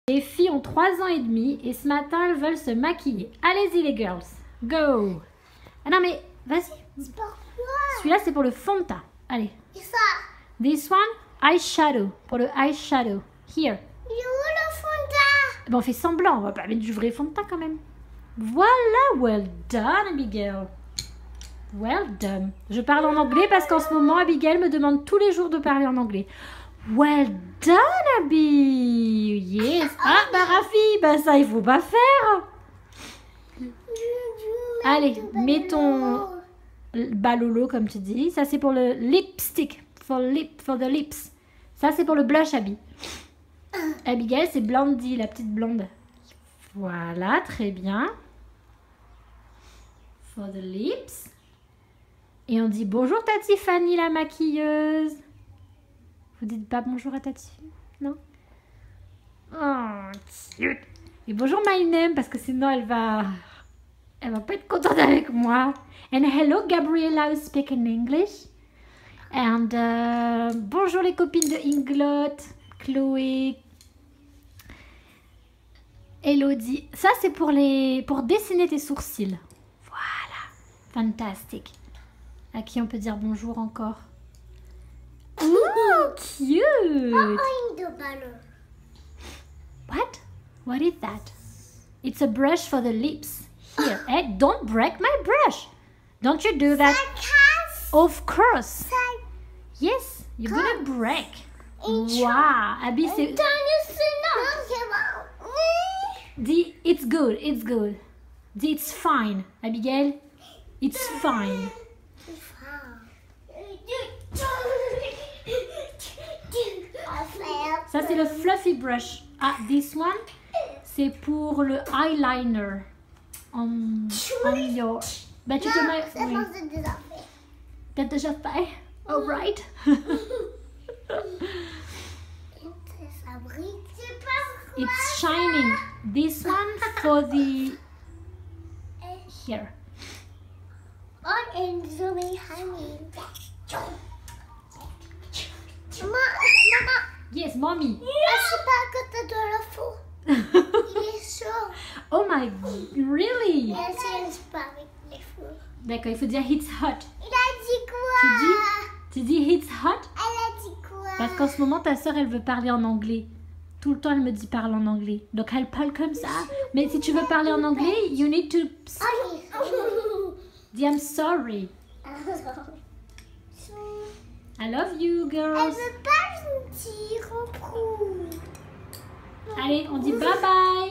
Les filles ont 3 ans et demi et ce matin, elles veulent se maquiller. Allez-y les girls, go! Ah non mais, vas-y. C'est pourquoi? Celui-là, c'est pour le fond de teint. Allez. Et ça? This one, eyeshadow. Pour le eyeshadow. Here. Il est où le fond de teint? Bon, on fait semblant, on va pas mettre du vrai fond de teint quand même. Voilà, well done Abigail. Well done. Je parle en anglais parce qu'en ce moment, Abigail me demande tous les jours de parler en anglais. Well done, Abby. Yes. Ah, bah Rafi, bah ça, il faut pas faire. Allez, mets ton balolo, comme tu dis. Ça, c'est pour le lipstick. For the lips. Ça, c'est pour le blush, Abby. Abigail, c'est Blondie, la petite blonde. Voilà, très bien. For the lips. Et on dit bonjour Tati Fanny, la maquilleuse. Vous dites pas bonjour à Tati? Non? Oh, cute. Et bonjour my name, parce que sinon elle va pas être contente avec moi. And hello Gabriella, who speak in English. And bonjour les copines de Inglot, Chloé, Elodie. Ça c'est pour dessiner tes sourcils. Voilà, fantastique. À qui on peut dire bonjour encore? Oh, cute! What? What is that? It's a brush for the lips. Here, hey, don't break my brush. Don't you do that? Of course. Yes, you're gonna break. Wow, Abby, c'est... Dis, it's good, it's good. Dis, it's fine. Abigail, it's fine. Ça, c'est le fluffy brush. Ah, this one, c'est pour le eyeliner. On your... Ben, tu peux mettre... Oui. T'as déjà fait? All right. It's shining. This one for the... Here. Yes, mommy. C'est pas à côté de la four. Il est chaud. Oh my God, really? C'est pas avec les fours. D'accord, il faut dire it's hot. Il a dit quoi? Tu dis it's hot? Elle a dit quoi? Parce qu'en ce moment, ta soeur, elle veut parler en anglais. Tout le temps, elle me dit parle en anglais. Donc, elle parle comme ça. Mais si tu veux parler en anglais, you need to... Dis I'm sorry. I love you, girls. Elle veut pas me dire au prou. Allez, on dit bye bye.